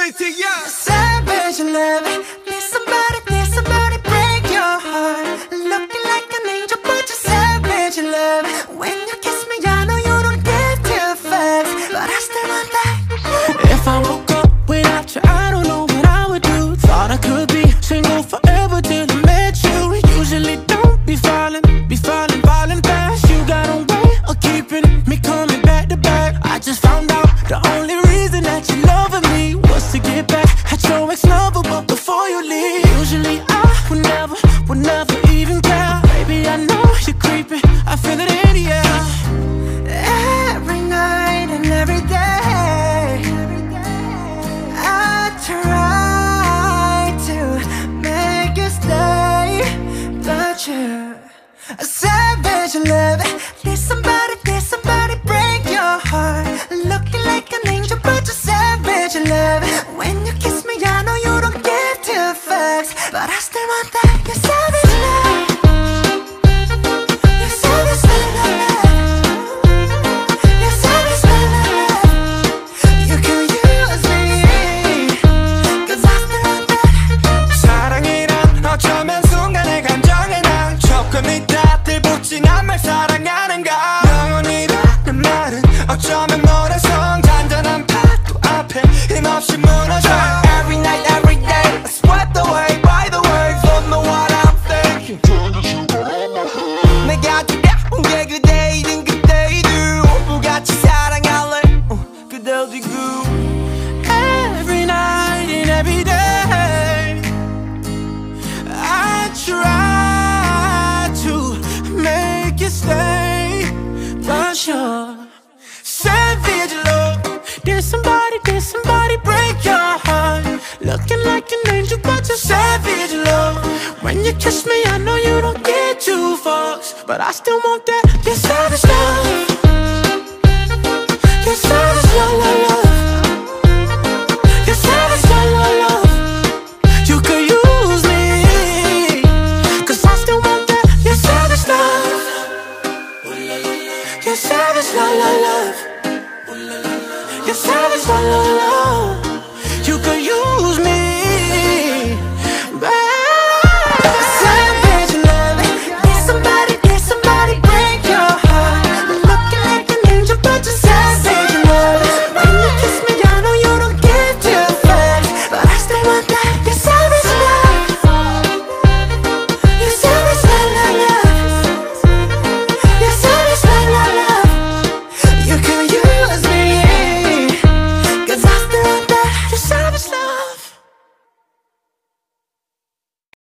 crazy, yeah. Savage love. Need somebody break your heart. Looking like an angel, but you're savage love. When you kiss me, I know you don't give two fucks, but I still want that. If I woke up without you, I don't know what I would do. Thought I could be single forever till I met you. Usually don't be falling fast. You got a way of keeping me coming back to back. I just found out the only reason that you loving me was to get back at your ex-lover, but before you leave, usually I would never even care. Baby, I know you're creeping, I feel it in the air. Every night and every day, I try to make you stay, but you're a savage love. Need somebody break your heart. Looking like an angel, but you're savage love. When you kiss me, I know you don't give two fucks, but I still want that. You're savage love. You're savage love. You're savage love. You can use me, 'cause I still want that. 사랑이란 어쩌면 순간의 감정에 난 조금 있다 들붙진 않말 사랑하는가. 영원이라는 말은 어쩌면 모래성 잔잔한 파도 앞에 힘없이 무너져. Every night, every day, I swept away by the waves. Don't know what I'm thinking. 내가 두려운 게 그대이든 그대이든 오브같이 사랑할래. 그대 어디고. Every night and every day, I try to make you stay, but you're savage love. Did somebody break your heart? Looking like an angel, but you're savage love. When you kiss me, I know you don't get two fucks, but I still want that. You're savage love. You're savage love, love, love. You're savage love, love, love. You could use me, 'cause I still want that. You're savage love. You're savage love, love, love. You're savage love, love, love.